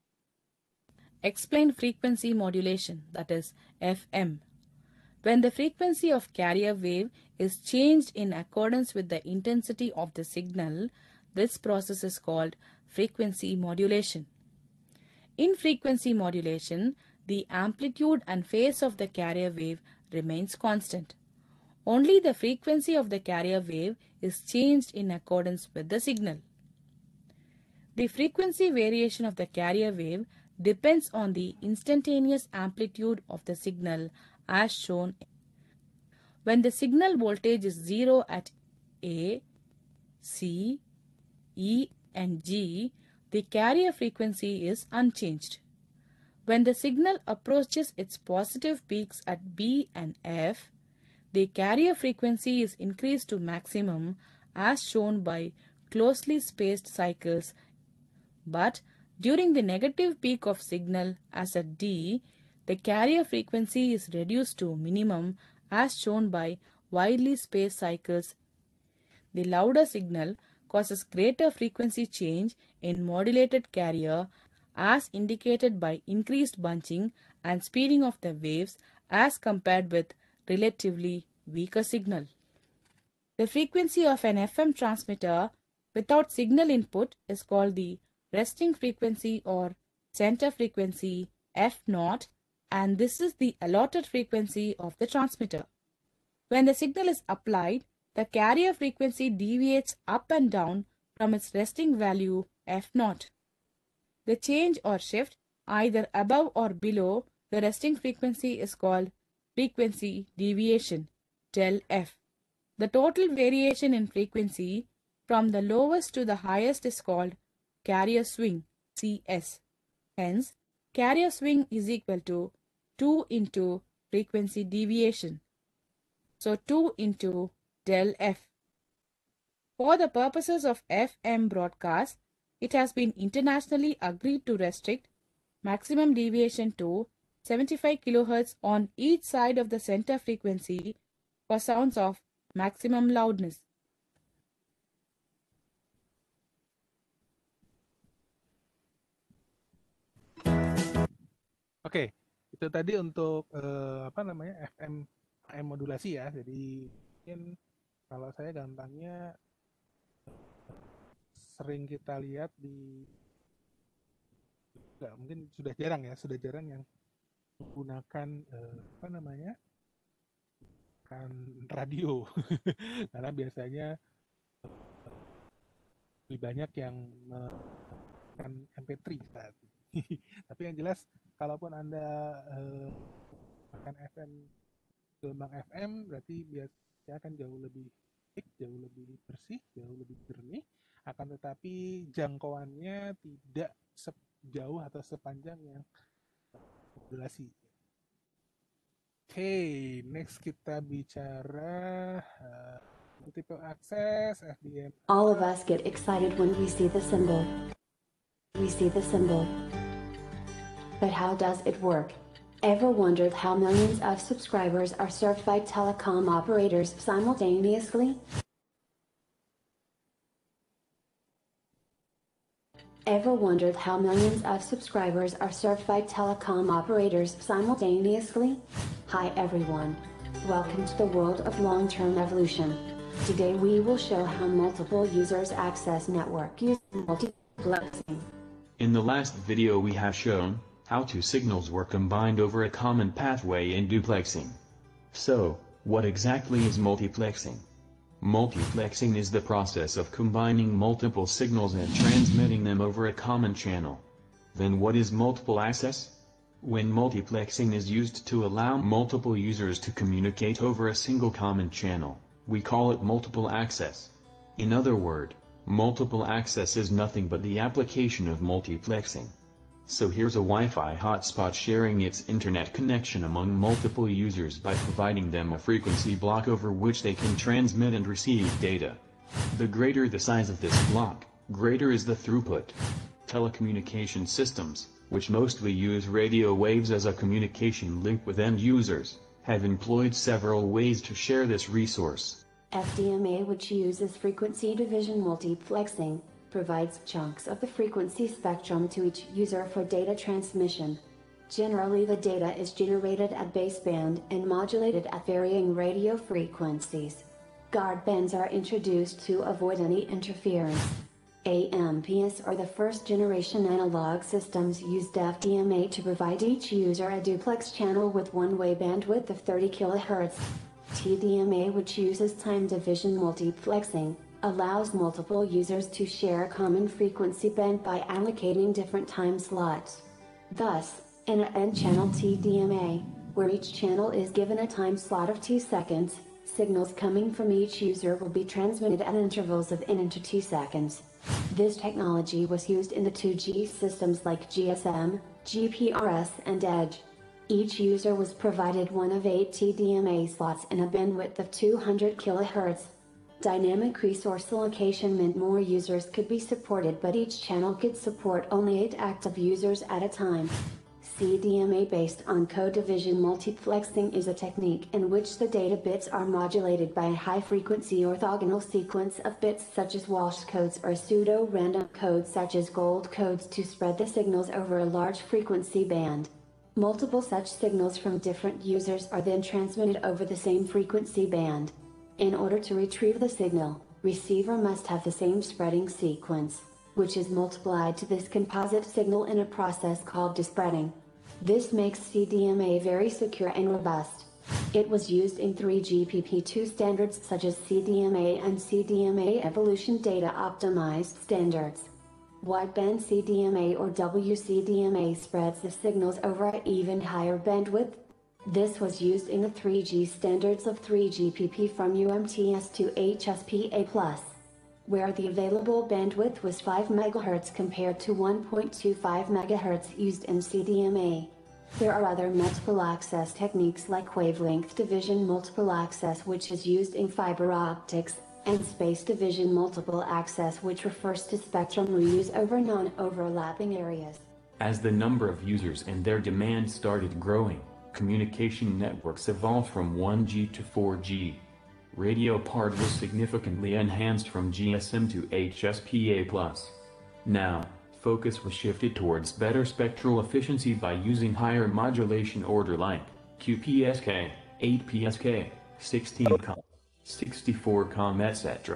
Explain frequency modulation, that is F M. When the frequency of carrier wave is changed in accordance with the intensity of the signal, this process is called frequency modulation. In frequency modulation, the amplitude and phase of the carrier wave remains constant. Only the frequency of the carrier wave is changed in accordance with the signal. The frequency variation of the carrier wave depends on the instantaneous amplitude of the signal as shown. When the signal voltage is zero at A, C, E and G, the carrier frequency is unchanged. When the signal approaches its positive peaks at B and F, the carrier frequency is increased to maximum as shown by closely spaced cycles, but during the negative peak of signal as at D, the carrier frequency is reduced to minimum as shown by widely spaced cycles. The louder signal causes greater frequency change in modulated carrier as indicated by increased bunching and speeding of the waves as compared with relatively weaker signal. The frequency of an F M transmitter without signal input is called the resting frequency or center frequency F zero, and this is the allotted frequency of the transmitter. When the signal is applied, the carrier frequency deviates up and down from its resting value F zero. The change or shift either above or below the resting frequency is called frequency deviation, del F. The total variation in frequency from the lowest to the highest is called carrier swing, C S. Hence, carrier swing is equal to two into frequency deviation. So two into del F. For the purposes of F M broadcast, it has been internationally agreed to restrict maximum deviation to seventy-five kilohertz on each side of the center frequency for sounds of maximum loudness. Oke, itu tadi untuk uh, apa namanya F M A M modulasi ya. Jadi mungkin kalau saya gampangnya sering kita lihat di enggak, mungkin sudah jarang ya, sudah jarang yang menggunakan uh, apa namanya kan radio karena biasanya lebih banyak yang menggunakan M P tiga saat ini. Tapi yang jelas kalaupun Anda uh, akan F M gelombang F M berarti biasanya akan jauh lebih baik, jauh lebih bersih, jauh lebih jernih, akan tetapi jangkauannya tidak sejauh atau sepanjang yang modulasi. Oke, okay, next kita bicara uh, multiple access F D M. All of us get excited when we see the symbol. We see the symbol. But how does it work? Ever wondered how millions of subscribers are served by telecom operators simultaneously? Ever wondered how millions of subscribers are served by telecom operators simultaneously? Hi everyone. Welcome to the world of long-term evolution. Today we will show how multiple users access network using multiplexing. In the last video we have shown how two signals were combined over a common pathway in duplexing. So, what exactly is multiplexing? Multiplexing is the process of combining multiple signals and transmitting them over a common channel. Then what is multiple access? When multiplexing is used to allow multiple users to communicate over a single common channel, we call it multiple access. In other words, multiple access is nothing but the application of multiplexing. So here's a Wi-Fi hotspot sharing its internet connection among multiple users by providing them a frequency block over which they can transmit and receive data. The greater the size of this block, greater is the throughput. Telecommunication systems, which mostly use radio waves as a communication link with end users, have employed several ways to share this resource. F D M A, which uses frequency division multiplexing, provides chunks of the frequency spectrum to each user for data transmission. Generally, the data is generated at baseband and modulated at varying radio frequencies. Guard bands are introduced to avoid any interference. A M Ps are the first generation analog systems used F D M A to provide each user a duplex channel with one-way bandwidth of thirty kilohertz. T D M A, which uses time division multiplexing, allows multiple users to share a common frequency band by allocating different time slots. Thus, in an N-channel T D M A, where each channel is given a time slot of two seconds, signals coming from each user will be transmitted at intervals of n into two seconds. This technology was used in the two G systems like G S M, G P R S and EDGE. Each user was provided one of eight T D M A slots and a bandwidth of two hundred kilohertz. Dynamic resource allocation meant more users could be supported, but each channel could support only eight active users at a time. C D M A based on code division multiplexing is a technique in which the data bits are modulated by a high-frequency orthogonal sequence of bits such as Walsh codes or pseudo-random codes such as gold codes to spread the signals over a large frequency band. Multiple such signals from different users are then transmitted over the same frequency band. In order to retrieve the signal, receiver must have the same spreading sequence, which is multiplied to this composite signal in a process called despreading. This makes C D M A very secure and robust. It was used in three G P P two standards such as C D M A and C D M A Evolution Data Optimized standards. Wideband C D M A or W C D M A spreads the signals over an even higher bandwidth. This was used in the three G standards of three G P P from U M T S to H S P A plus, where the available bandwidth was five megahertz compared to one point two five megahertz used in C D M A. There are other multiple access techniques like wavelength division multiple access, which is used in fiber optics, and space division multiple access, which refers to spectrum reuse over non-overlapping areas. As the number of users and their demand started growing, communication networks evolved from one G to four G. Radio part was significantly enhanced from G S M to H S P A plus. Now, focus was shifted towards better spectral efficiency by using higher modulation order like Q P S K, eight P S K, sixteen com, sixty-four com, et cetera.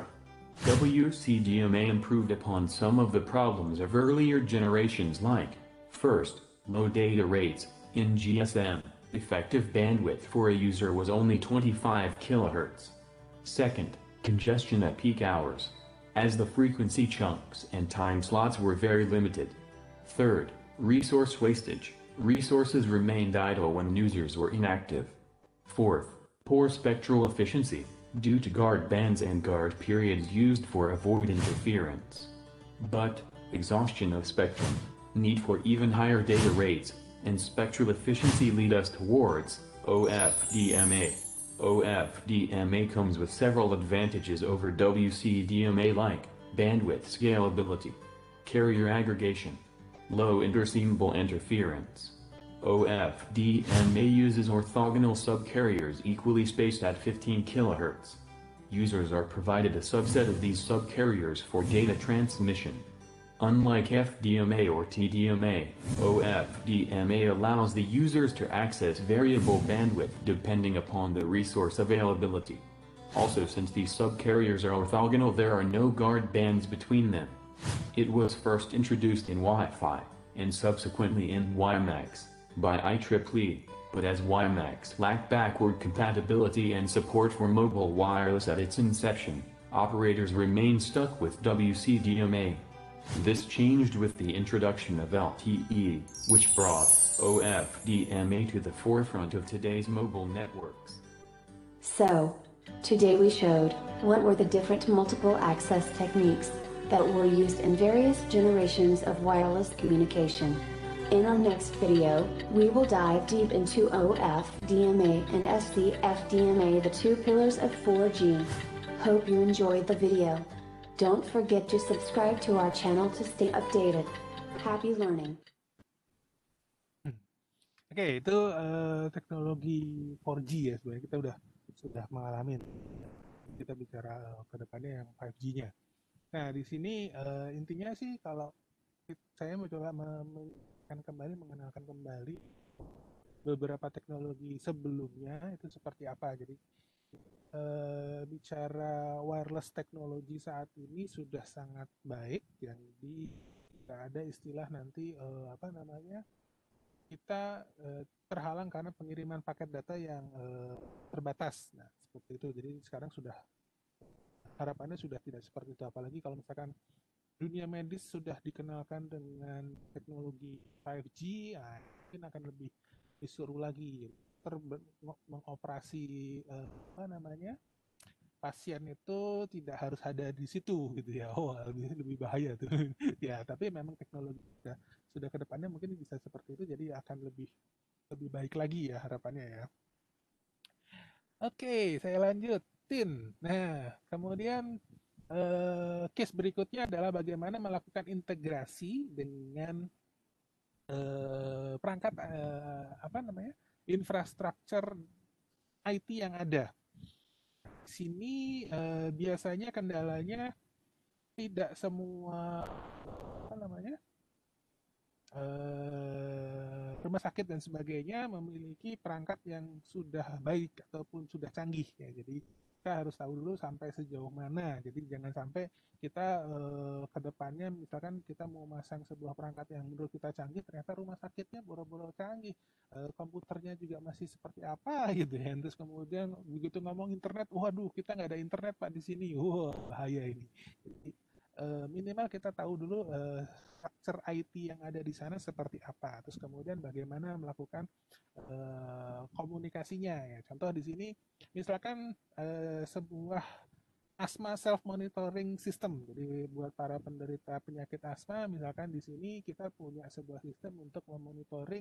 W C D M A improved upon some of the problems of earlier generations like, first, low data rates. In G S M, effective bandwidth for a user was only twenty-five kilohertz. Second, congestion at peak hours, as the frequency chunks and time slots were very limited. Third, resource wastage, resources remained idle when users were inactive. Fourth, poor spectral efficiency, due to guard bands and guard periods used for avoid interference. But, exhaustion of spectrum, need for even higher data rates, and spectral efficiency lead us towards O F D M A. O F D M A comes with several advantages over W C D M A like bandwidth scalability, carrier aggregation, low interseamable interference. O F D M A uses orthogonal subcarriers equally spaced at fifteen kilohertz. Users are provided a subset of these subcarriers for data transmission. Unlike F D M A or T D M A, O F D M A allows the users to access variable bandwidth depending upon the resource availability. Also, since these subcarriers are orthogonal, there are no guard bands between them. It was first introduced in Wi-Fi, and subsequently in WiMAX, by I triple E, but as WiMAX lacked backward compatibility and support for mobile wireless at its inception, operators remained stuck with W C D M A. This changed with the introduction of L T E, which brought O F D M A to the forefront of today's mobile networks. So, today we showed what were the different multiple access techniques that were used in various generations of wireless communication. In our next video, we will dive deep into O F D M A and S C F D M A, the two pillars of four G. Hope you enjoyed the video. Don't forget to subscribe to our channel to stay updated. Happy learning. Oke, itu uh, teknologi four G ya sebenarnya kita udah sudah mengalami. Kita bicara uh, ke depannya yang five G-nya. Nah, di sini uh, intinya sih kalau saya mencoba mengenalkan kembali mengenalkan kembali beberapa teknologi sebelumnya itu seperti apa. Jadi Uh, bicara wireless teknologi saat ini sudah sangat baik, yang di tidak ada istilah nanti uh, apa namanya kita uh, terhalang karena pengiriman paket data yang uh, terbatas. Nah, seperti itu. Jadi sekarang sudah harapannya sudah tidak seperti itu, apalagi kalau misalkan dunia medis sudah dikenalkan dengan teknologi five G, nah, mungkin akan lebih disuruh lagi mengoperasi eh, apa namanya pasien itu tidak harus ada di situ gitu ya. Oh, lebih lebih bahaya tuh. Ya, tapi memang teknologi sudah sudah ke depannya mungkin bisa seperti itu, jadi akan lebih lebih baik lagi ya harapannya ya. Oke, saya lanjutin. Nah, kemudian eh, case berikutnya adalah bagaimana melakukan integrasi dengan eh, perangkat eh, apa namanya infrastruktur I T yang ada. Di sini eh, biasanya kendalanya tidak semua apa namanya eh, rumah sakit dan sebagainya memiliki perangkat yang sudah baik ataupun sudah canggih ya. Jadi kita harus tahu dulu sampai sejauh mana. Jadi jangan sampai kita eh, ke depannya misalkan kita mau masang sebuah perangkat yang menurut kita canggih, ternyata rumah sakitnya boro-boro canggih, eh, komputernya juga masih seperti apa gitu ya. Terus kemudian begitu ngomong internet, waduh kita nggak ada internet Pak di sini, wah bahaya ini. Jadi eh, minimal kita tahu dulu eh, structure I T yang ada di sana seperti apa. Terus kemudian bagaimana melakukan eh, komunikasinya ya. Contoh di sini misalkan eh, sebuah asma self monitoring system. Jadi buat para penderita penyakit asma, misalkan di sini kita punya sebuah sistem untuk memonitoring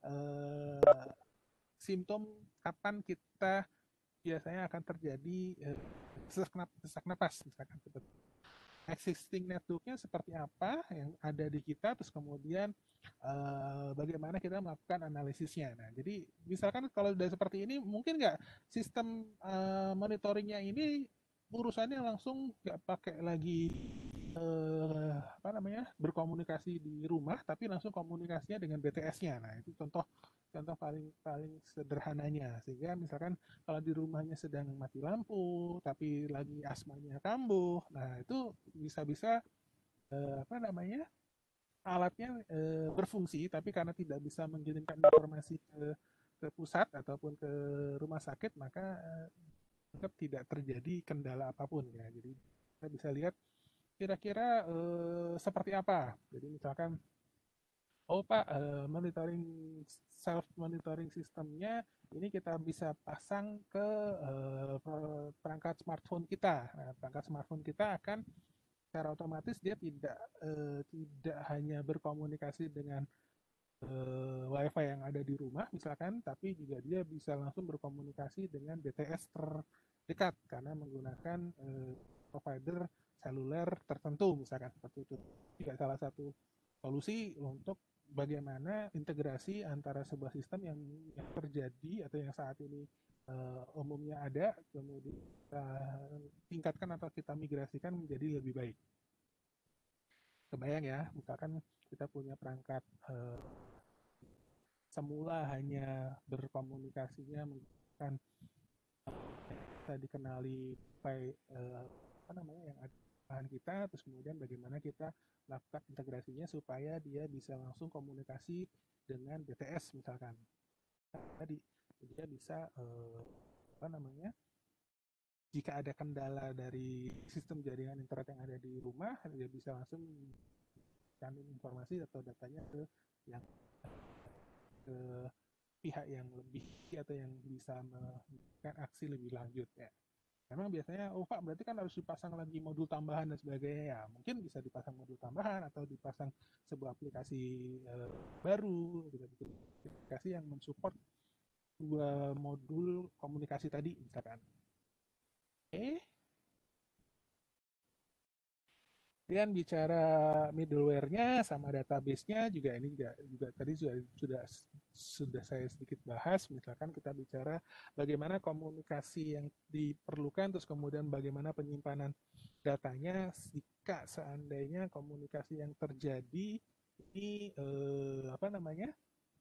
eh, simptom kapan kita biasanya akan terjadi eh, sesak, nap sesak napas misalkan seperti existing network-nya seperti apa yang ada di kita, terus kemudian uh, bagaimana kita melakukan analisisnya. Nah, jadi misalkan kalau sudah seperti ini, mungkin nggak sistem uh, monitoringnya ini urusannya langsung nggak pakai lagi uh, apa namanya berkomunikasi di rumah, tapi langsung komunikasinya dengan B T S-nya. Nah, itu contoh contoh paling paling sederhananya. Sehingga misalkan kalau di rumahnya sedang mati lampu tapi lagi asmanya kambuh, nah itu bisa-bisa eh, apa namanya alatnya eh, berfungsi, tapi karena tidak bisa mengirimkan informasi ke ke pusat ataupun ke rumah sakit, maka eh, tetap tidak terjadi kendala apapun ya. Jadi kita bisa lihat kira-kira eh, seperti apa. Jadi misalkan oh Pak, uh, monitoring self monitoring sistemnya ini kita bisa pasang ke uh, perangkat smartphone kita. Nah, perangkat smartphone kita akan secara otomatis dia tidak uh, tidak hanya berkomunikasi dengan uh, WiFi yang ada di rumah misalkan, tapi juga dia bisa langsung berkomunikasi dengan B T S terdekat karena menggunakan uh, provider seluler tertentu misalkan seperti itu. Juga salah satu solusi untuk bagaimana integrasi antara sebuah sistem yang, yang terjadi atau yang saat ini uh, umumnya ada, kemudian kita tingkatkan atau kita migrasikan menjadi lebih baik. kebayang ya, misalkan kita punya perangkat eh, semula hanya berkomunikasinya menggunakan kita dikenali by eh, apa namanya yang ada di bahan kita, terus kemudian bagaimana kita lakukan integrasinya supaya dia bisa langsung komunikasi dengan B T S misalkan. Tadi dia bisa eh, apa namanya jika ada kendala dari sistem jaringan internet yang ada di rumah, dia bisa langsung cantum informasi atau datanya ke yang ke pihak yang lebih atau yang bisa melakukan aksi lebih lanjut ya. Memang biasanya, oh Pak berarti kan harus dipasang lagi modul tambahan dan sebagainya ya. Mungkin bisa dipasang modul tambahan atau dipasang sebuah aplikasi eh, baru, aplikasi yang mensupport dua modul komunikasi tadi misalkan. Oke. Kemudian bicara middleware-nya sama database-nya juga ini juga, juga tadi sudah, sudah sudah saya sedikit bahas. Misalkan kita bicara bagaimana komunikasi yang diperlukan, terus kemudian bagaimana penyimpanan datanya jika seandainya komunikasi yang terjadi ini eh, apa namanya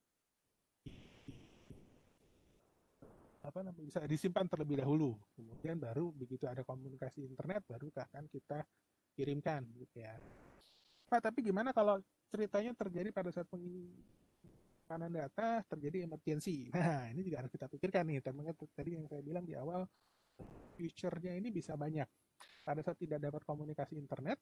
apa namanya bisa disimpan terlebih dahulu. Kemudian baru begitu ada komunikasi internet baru akan kita kirimkan gitu ya. Pak, tapi gimana kalau ceritanya terjadi pada saat penyimpanan data terjadi emergency? Nah, ini juga harus kita pikirkan nih. Termasuk tadi yang saya bilang di awal, future-nya ini bisa banyak. Pada saat tidak dapat komunikasi internet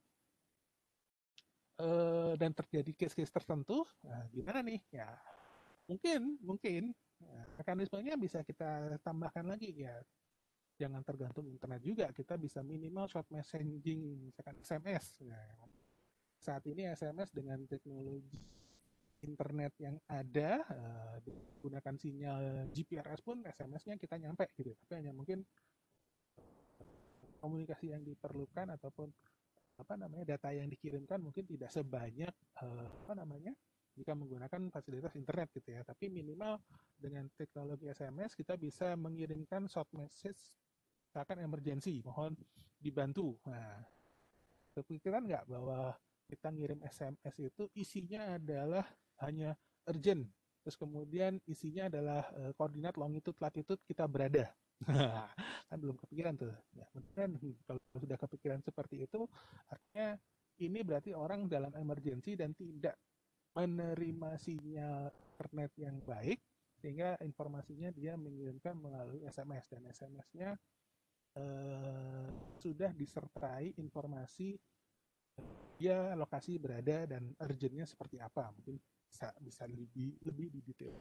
eh, dan terjadi case-case tertentu, nah, gimana nih? Ya, mungkin, mungkin nah, mekanismenya bisa kita tambahkan lagi ya. Jangan tergantung internet juga, kita bisa minimal short messaging, misalkan S M S. Nah, saat ini S M S dengan teknologi internet yang ada, uh, gunakan sinyal G P R S pun S M S-nya kita nyampe gitu. Tapi hanya mungkin komunikasi yang diperlukan ataupun apa namanya data yang dikirimkan mungkin tidak sebanyak uh, apa namanya jika menggunakan fasilitas internet gitu ya. Tapi minimal dengan teknologi S M S kita bisa mengirimkan short message misalkan emergency, mohon dibantu. Nah, kepikiran nggak bahwa kita ngirim S M S itu isinya adalah hanya urgent, terus kemudian isinya adalah uh, koordinat longitude latitude kita berada. Kan belum kepikiran tuh. Ya, beneran kalau sudah kepikiran seperti itu, artinya ini berarti orang dalam emergency dan tidak menerima sinyal internet yang baik, sehingga informasinya dia mengirimkan melalui S M S dan S M S-nya Uh, sudah disertai informasi dia lokasi berada dan urgentnya seperti apa, mungkin bisa bisa lebih lebih detail.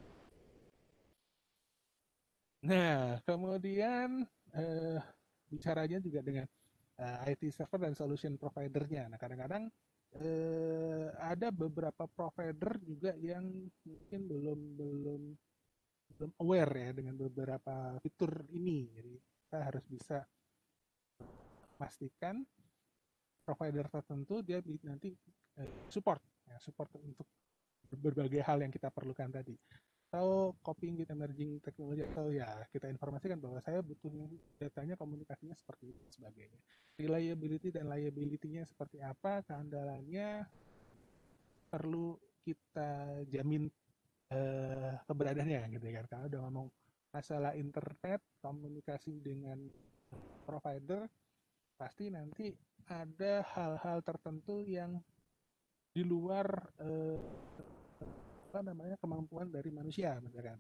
Nah kemudian uh, bicaranya juga dengan uh, I T server dan solution providernya. Nah kadang-kadang uh, ada beberapa provider juga yang mungkin belum belum belum aware ya dengan beberapa fitur ini, jadi kita harus bisa pastikan provider tertentu dia nanti eh, support ya, support untuk berbagai hal yang kita perlukan tadi. Atau copying with emerging technology, atau ya kita informasikan bahwa saya butuh datanya komunikasinya seperti itu sebagainya. Reliability dan liability-nya seperti apa, keandalannya perlu kita jamin eh, keberadaannya gitu kan. Karena udah ngomong masalah internet, komunikasi dengan provider, pasti nanti ada hal-hal tertentu yang di luar eh, apa namanya kemampuan dari manusia, misalkan.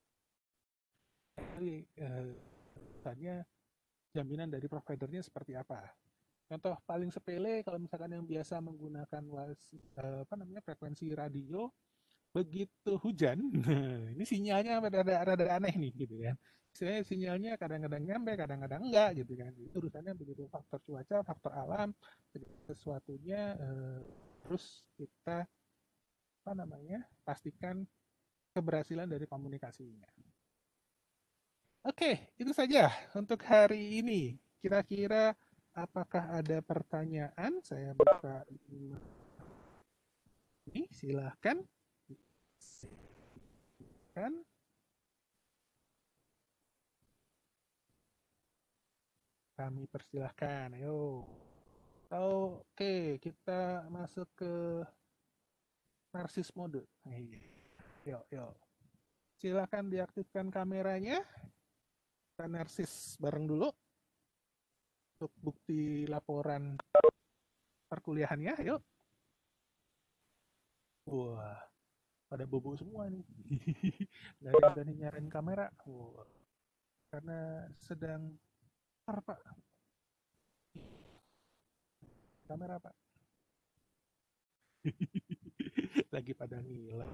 Jadi, eh, misalnya jaminan dari providernya seperti apa? Contoh paling sepele, kalau misalkan yang biasa menggunakan was, eh, apa namanya frekuensi radio, begitu hujan, ini sinyalnya rada-rada aneh nih, gitu kan. Saya sinyalnya kadang-kadang nyampe, kadang-kadang enggak, gitu kan. Itu urusannya begitu faktor cuaca, faktor alam, sesuatunya eh, terus kita apa namanya pastikan keberhasilan dari komunikasinya. Oke, itu saja untuk hari ini. Kira-kira apakah ada pertanyaan? Saya buka ini, silahkan. Kan? Kami persilahkan, ayo. Atau oke, kita masuk ke narsis mode. Yuk, yuk. Silakan diaktifkan kameranya. Kita narsis bareng dulu untuk bukti laporan perkuliahannya. Yuk. Wah, pada bobo semua nih. Nggak ada yang berani nyalain kamera. Wah, karena sedang par, Pak. Kamera, Pak. Lagi pada ngilang.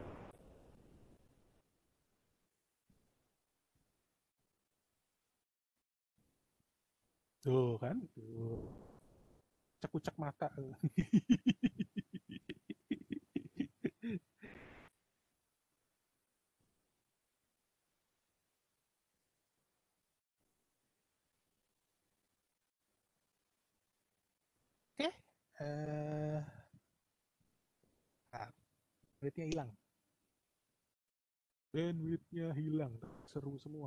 Tuh kan, tuh. Cek-cek mata. Oke. Eh, nah, bandwidth-nya hilang. Bandwidth-nya hilang. Seru semua.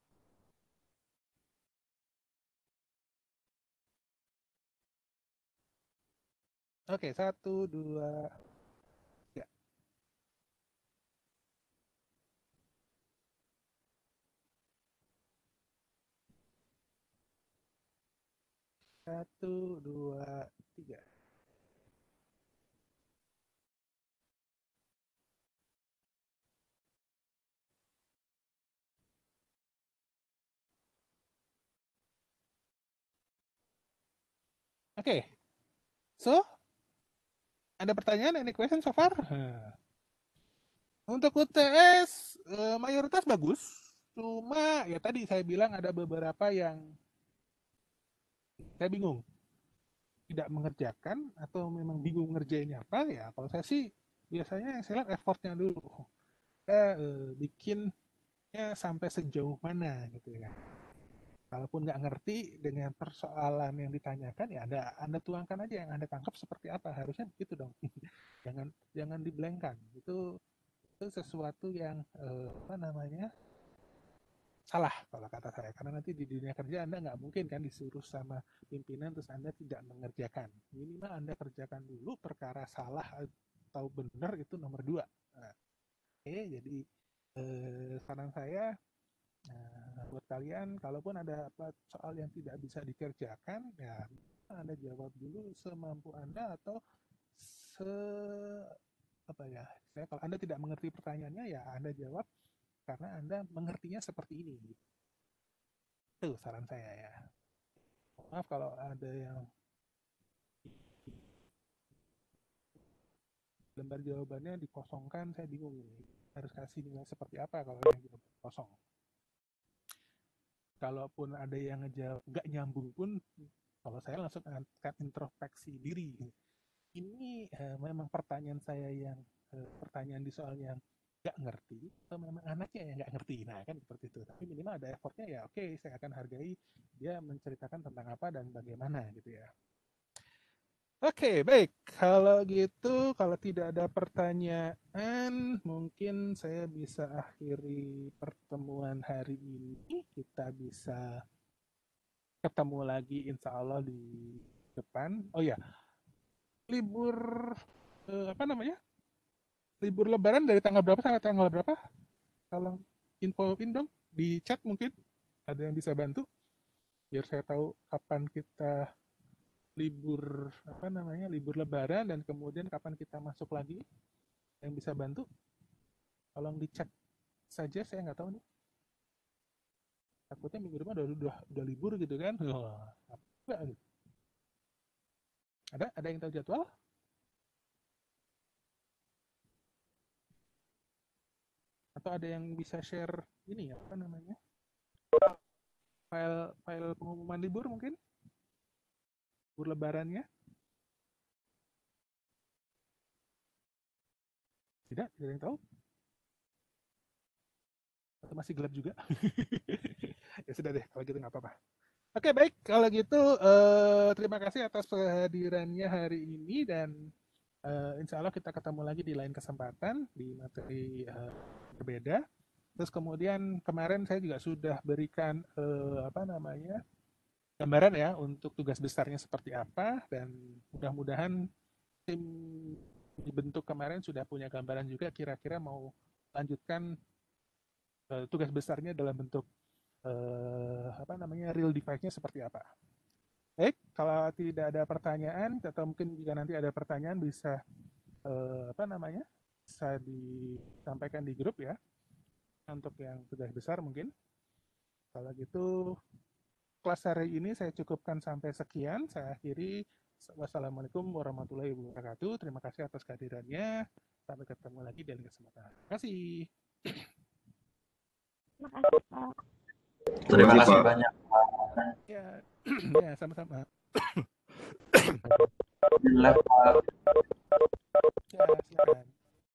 Oke, satu, dua, tiga. Satu, dua, tiga. Oke, so ada pertanyaan, any question so far? Nah, untuk U T S eh, mayoritas bagus, cuma ya tadi saya bilang ada beberapa yang saya bingung, tidak mengerjakan atau memang bingung ngerjainnya apa ya. Kalau saya sih biasanya yang saya lihat effortnya dulu. Kita eh, bikinnya sampai sejauh mana gitu ya. Kalaupun nggak ngerti dengan persoalan yang ditanyakan ya Anda Anda tuangkan aja yang Anda tangkap seperti apa, harusnya begitu dong. jangan jangan diblankan. Itu itu sesuatu yang eh, apa namanya salah kalau kata saya, karena nanti di dunia kerja Anda nggak mungkin kan disuruh sama pimpinan terus Anda tidak mengerjakan. Minimal Anda kerjakan dulu, perkara salah atau benar itu nomor dua. Nah, oke, jadi eh, saran saya, nah, buat kalian kalaupun ada apa soal yang tidak bisa dikerjakan ya Anda jawab dulu semampu Anda, atau se apa ya, saya kalau Anda tidak mengerti pertanyaannya ya Anda jawab karena Anda mengertinya seperti ini. Itu saran saya ya. Maaf kalau ada yang lembar jawabannya dikosongkan, saya bingung ini. Harus kasih nilai seperti apa kalau yang jawaban kosong. Kalaupun ada yang ngejawab nggak nyambung pun, kalau saya langsung akan introspeksi diri. Ini eh, memang pertanyaan saya yang eh, pertanyaan di soal yang nggak ngerti, atau memang anaknya yang nggak ngerti. Nah kan seperti itu. Tapi minimal ada effortnya ya, oke, saya akan hargai dia menceritakan tentang apa dan bagaimana gitu ya. Oke, baik. Kalau gitu, kalau tidak ada pertanyaan, mungkin saya bisa akhiri pertemuan hari ini. Kita bisa ketemu lagi insya Allah di depan. Oh ya, libur eh, apa namanya? Libur Lebaran dari tanggal berapa sampai tanggal berapa? Kalau infoin dong di chat mungkin ada yang bisa bantu biar saya tahu kapan kita libur apa namanya libur Lebaran dan kemudian kapan kita masuk lagi. Yang bisa bantu tolong di chat saja, saya nggak tahu nih, takutnya minggu depan udah udah, udah libur gitu kan. Wah, apa gitu. ada ada yang tahu jadwal atau ada yang bisa share ini ya apa namanya file file pengumuman libur mungkin libur Lebarannya? Tidak, tidak ada yang tahu atau masih gelap juga? Ya sudah deh, kalau gitu nggak apa-apa. Oke, baik. Kalau gitu, eh, terima kasih atas kehadirannya hari ini, dan eh, insya Allah kita ketemu lagi di lain kesempatan, di materi eh, berbeda. Terus kemudian kemarin saya juga sudah berikan eh, apa namanya gambaran ya untuk tugas besarnya seperti apa, dan mudah-mudahan tim dibentuk kemarin sudah punya gambaran juga kira-kira mau lanjutkan uh, tugas besarnya dalam bentuk uh, apa namanya real device-nya seperti apa. Baik, kalau tidak ada pertanyaan atau mungkin jika nanti ada pertanyaan bisa uh, apa namanya bisa disampaikan di grup ya untuk yang tugas besar mungkin. Kalau gitu kelas hari ini saya cukupkan sampai sekian. Saya akhiri. Wassalamualaikum warahmatullahi wabarakatuh. Terima kasih atas kehadirannya. Sampai ketemu lagi di lain kesempatan. Terima kasih. Terima kasih, Pak. Terima kasih banyak. Ya, ya sama-sama. Alhamdulillah, Pak.